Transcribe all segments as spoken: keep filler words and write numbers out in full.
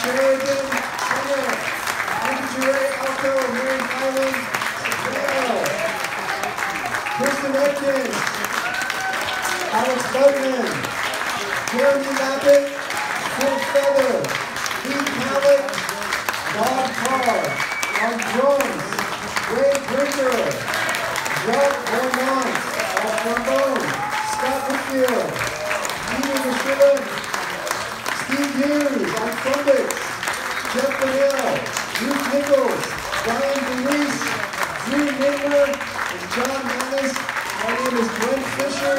Sheridan, singer. Angie Jaree, alto. Mary Hylan, soprano. Kirsten Edkins. Alex Budman. Jeremy Lappet, full feather. Pete Hallett, Bob Carr. On drums, Ray Brinker. Jacques Vermont, on trombone. Scott Whitfield. Peter Michelle. Steve Hughes on trumpets, Jeff Vanille, Bruce Nichols, Brian DeWeese, Drew Midler, and John Mannis. My name is Brent Fischer.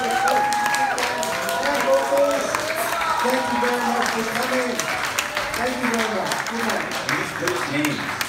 Back vocals. Thank you very much for coming. Thank you very much. Good night.